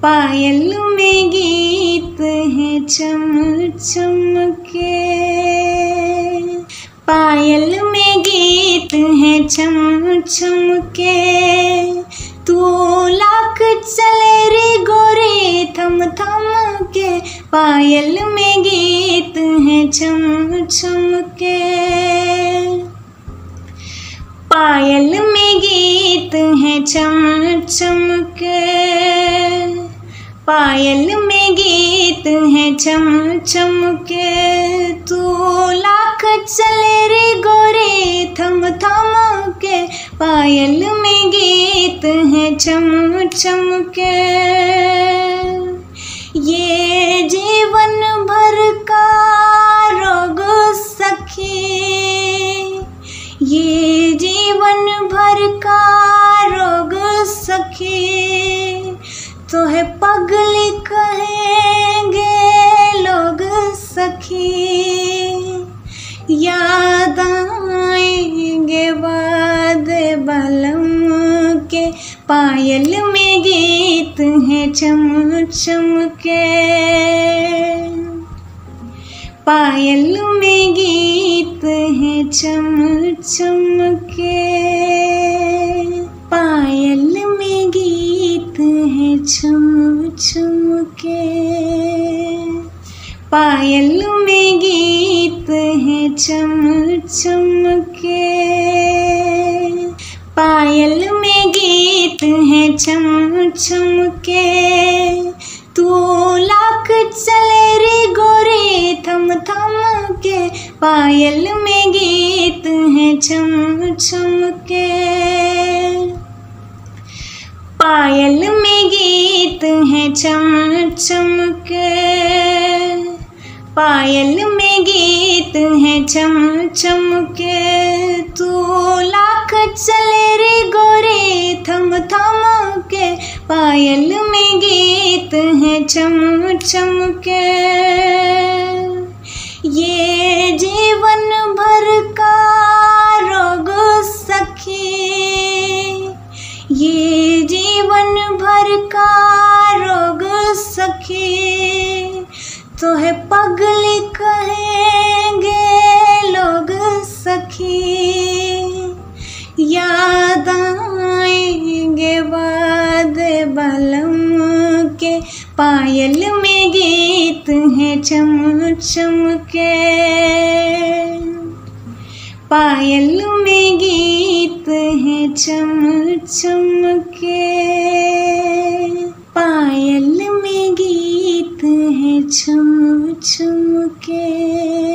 पायल में गीत है चम चम के। पायल में गीत है चम चम के। तू लाख चले रे गोरे थम थम के। पायल में गीत है चम चम के। पायल में गीत है चम चम के। पायल में गीत है चम चम के। तू लाख चले रे गोरे थम थम के। पायल में गीत है चम चम के। ये जीवन भर का रोग सखी, ये जीवन भर का रोग सखी। तो है पगली कहेंगे लोग सखी। याद आएंगे बाद बलम के। पायल में गीत है चम चम के। पायल में गीत है चम चम के। पायल में गीत है चम चम के। पायल में गीत है चम चम के। पायल में गीत है चम चम के। तू लाख चले रे गोरे थम थम के। पायल में गीत है चम चम के। पायल में गीत है चम चम के। पायल में गीत है चम चम के। तू लाख चले रे गोरे थम थम के। पायल में गीत है चम चम के। ये जीवन भर का रोग सखी, ये जीवन भर का रोग सखी। तो है पगली कहेंगे लोग सखी। याद आएंगे बाद बलम के। पायल में गीत है चम चम के। पायल में गीत है चम चम के। पायल में गीत है चम चम के।